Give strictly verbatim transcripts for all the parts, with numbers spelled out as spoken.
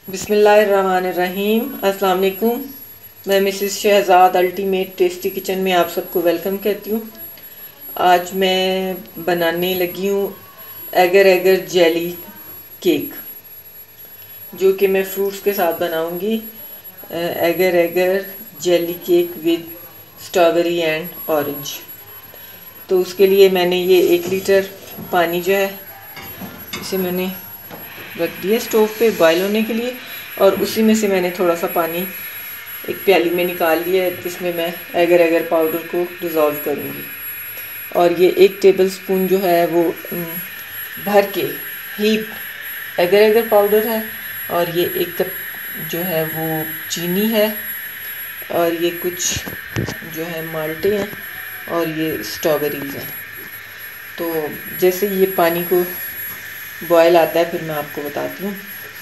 बिस्मिल्लाहिर्रहमानिर्रहीम। अस्सलाम वालेकुम। मैं Mrs Shahzad ultimate tasty kitchen में आप सबको वेलकम कहती हूँ। आज मैं बनाने लगी हूँ एगर एगर जेली केक, जो कि मैं फ्रूट्स के साथ बनाऊँगी। Agar agar jelly cake with strawberry and orange. तो उसके लिए मैंने ये एक लीटर पानी जो है इसे मैंने रख दिया स्टोव पे बॉयल होने के लिए, और उसी में से मैंने थोड़ा सा पानी एक प्याली में निकाल लिया है, जिसमें मैं एगर एगर पाउडर को डिज़ोल्व करूँगी। और ये एक टेबलस्पून जो है वो भर के हीप एगर एगर पाउडर है, और ये एक कप जो है वो चीनी है, और ये कुछ जो है माल्टे हैं, और ये स्ट्रॉबेरीज़ हैं। तो जैसे ये पानी को बॉयल आता है फिर मैं आपको बताती हूँ।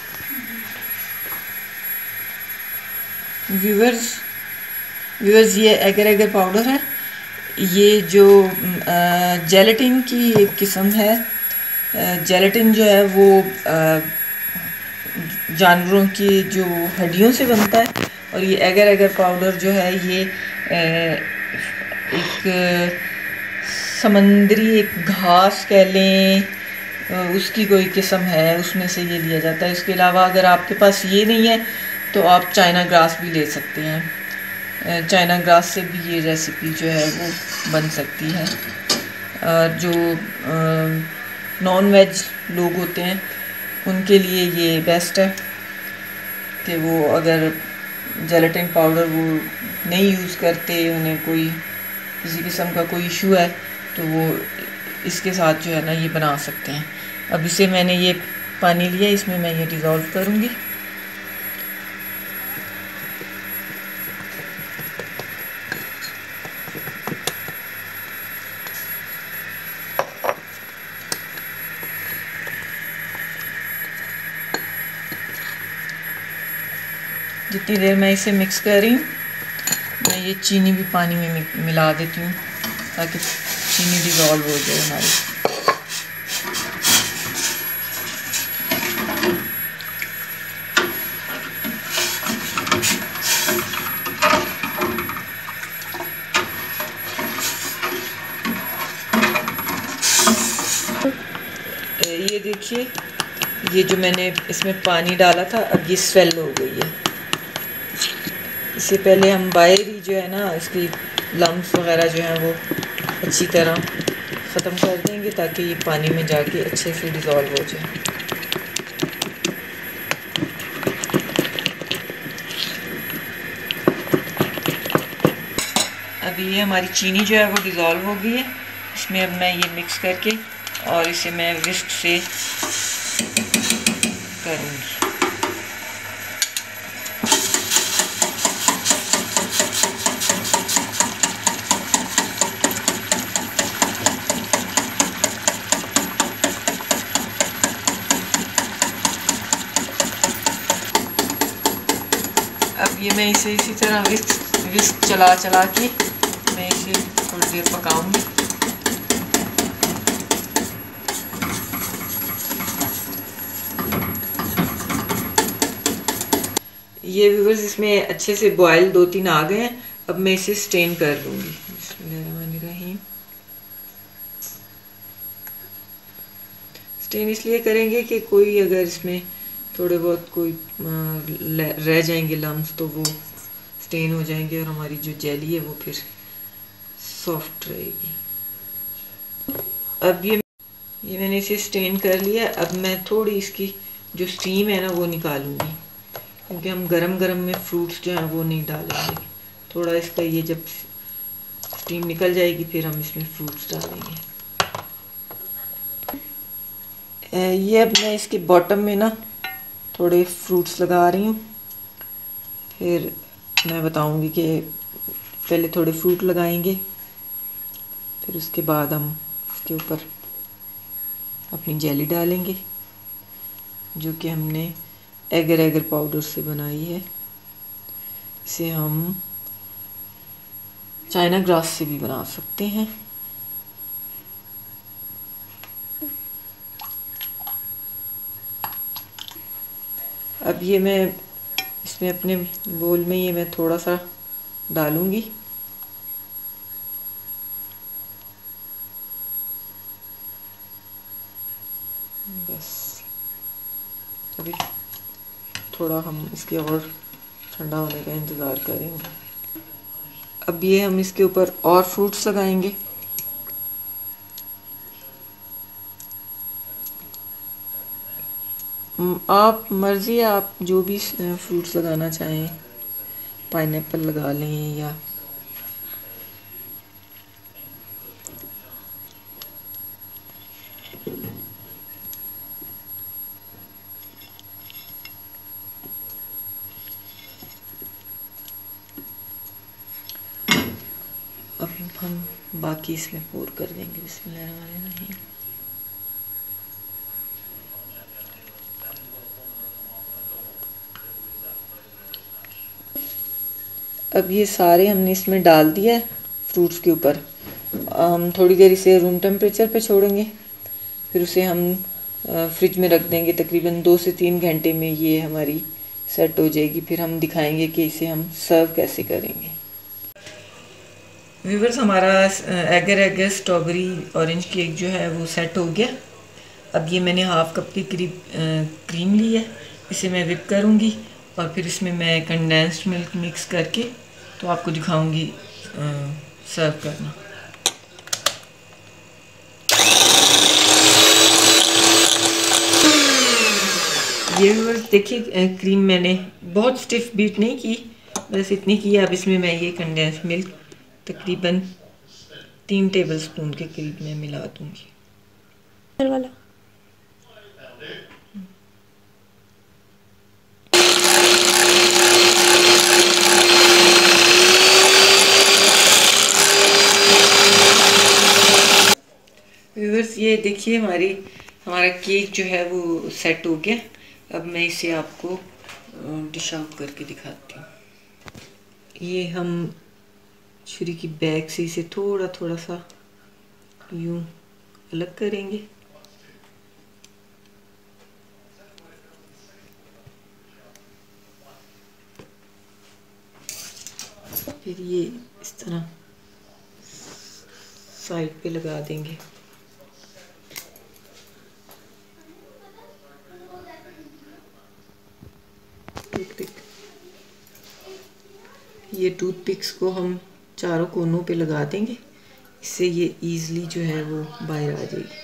व्यूअर्स व्यूअर्स ये एगर एगर पाउडर है। ये जो जेलेटिन की एक किस्म है। जेलेटिन जो है वो जानवरों की जो हड्डियों से बनता है, और ये एगर एगर पाउडर जो है ये एक समंदरी एक घास कह लें, उसकी कोई किस्म है, उसमें से ये लिया जाता है। इसके अलावा अगर आपके पास ये नहीं है तो आप चाइना ग्रास भी ले सकते हैं। चाइना ग्रास से भी ये रेसिपी जो है वो बन सकती है। जो नॉन वेज लोग होते हैं उनके लिए ये बेस्ट है कि वो अगर जेलेटिन पाउडर वो नहीं यूज़ करते, उन्हें कोई किसी किस्म का कोई इशू है, तो वो इसके साथ जो है ना ये बना सकते हैं। अब इसे मैंने ये पानी लिया, इसमें मैं ये डिज़ोल्व करूँगी। जितनी देर मैं इसे मिक्स कर रही हूँ, मैं ये चीनी भी पानी में मिला देती हूँ ताकि चीनी डिज़ोल्व हो जाए हमारी। ये देखिए, ये जो मैंने इसमें पानी डाला था अब ये स्वेल हो गई है। इससे पहले हम बाहर ही जो है ना इसकी लम्स वगैरह जो हैं वो अच्छी तरह ख़त्म कर देंगे, ताकि ये पानी में जाके अच्छे से डिज़ोल्व हो जाए। अभी ये हमारी चीनी जो है वो डिज़ोल्व हो गई है। इसमें अब मैं ये मिक्स करके और इसे मैं विस्क से करूँगी। अब ये मैं इसे इसी तरह विस्क विस्क चला चला के मैं इसे थोड़ी देर पकाऊंगी। ये व्यूअर्स इसमें अच्छे से बॉयल दो तीन आ गए हैं। अब मैं इसे स्टेन कर लूँगी। बिस्मिल्लाहिर्रहमानिर्रहीम। स्टेन इसलिए करेंगे कि कोई अगर इसमें थोड़े बहुत कोई रह जाएंगे लम्स तो वो स्टेन हो जाएंगे, और हमारी जो जेली है वो फिर सॉफ्ट रहेगी। अब ये ये मैंने इसे स्टेन कर लिया। अब मैं थोड़ी इसकी जो स्टीम है ना वो निकालूंगी, क्योंकि हम गरम गरम में फ्रूट्स जो हैं वो नहीं डालेंगे। थोड़ा इसका ये जब स्टीम निकल जाएगी फिर हम इसमें फ्रूट्स डालेंगे। ये अब मैं इसके बॉटम में ना थोड़े फ्रूट्स लगा रही हूँ, फिर मैं बताऊंगी कि पहले थोड़े फ्रूट लगाएंगे, फिर उसके बाद हम इसके ऊपर अपनी जेली डालेंगे जो कि हमने एगर एगर पाउडर से बनाई है। इसे हम चाइना ग्रास से भी बना सकते हैं। अब ये मैं इसमें अपने बोल में ये मैं थोड़ा सा डालूँगी। बस अभी थोड़ा हम इसके और ठंडा होने का इंतज़ार करेंगे। अब ये हम इसके ऊपर और फ्रूट्स लगाएंगे। आप मर्ज़ी है, आप जो भी फ्रूट्स लगाना चाहें, पाइनएप्पल लगा लें या अब हम बाकी इसमें पोर कर देंगे। बिस्मिल्लाहिर्रहमानिर्रहीम। अब ये सारे हमने इसमें डाल दिया है फ्रूट्स के ऊपर। हम थोड़ी देर इसे रूम टेम्परेचर पे छोड़ेंगे, फिर उसे हम फ्रिज में रख देंगे। तकरीबन दो से तीन घंटे में ये हमारी सेट हो जाएगी। फिर हम दिखाएंगे कि इसे हम सर्व कैसे करेंगे। व्यूअर्स, हमारा agar agar strawberry orange cake जो है वो सेट हो गया। अब ये मैंने हाफ कप के करीब क्रीम ली है, इसे मैं विप करूँगी और फिर इसमें मैं कंडेंस्ड मिल्क मिक्स करके तो आपको दिखाऊंगी सर्व करना। ये व्यूअर्स देखिए, क्रीम मैंने बहुत स्टिफ बीट नहीं की, बस इतनी की है। अब इसमें मैं ये कंडेंस्ड मिल्क तकरीबन तीन टेबलस्पून के करीब मैं मिला दूंगी। वाला व्यूअर्स, ये देखिए हमारी हमारा केक जो है वो सेट हो गया। अब मैं इसे आपको डिश आउट करके दिखाती हूँ। ये हम छुरी की बैक से इसे थोड़ा थोड़ा सा यूं अलग करेंगे। फिर ये इस तरह साइड पे लगा देंगे। ये टूथपिक्स को हम चारों कोनों पे लगा देंगे, इससे ये इजीली जो है वो बाहर आ जाएगी।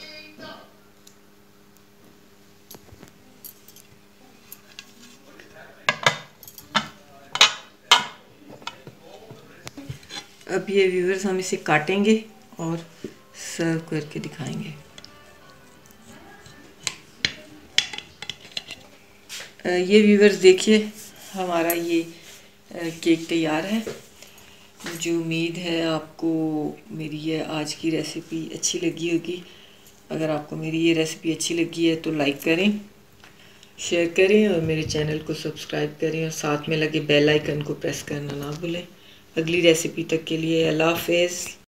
अब ये व्यूअर्स हम इसे काटेंगे और सर्व करके दिखाएंगे। ये व्यूअर्स देखिए, हमारा ये केक तैयार है। मुझे उम्मीद है आपको मेरी ये आज की रेसिपी अच्छी लगी होगी। अगर आपको मेरी ये रेसिपी अच्छी लगी है तो लाइक करें, शेयर करें और मेरे चैनल को सब्सक्राइब करें और साथ में लगे बेल आइकन को प्रेस करना ना भूलें। अगली रेसिपी तक के लिए अल्लाह हाफ़िज़।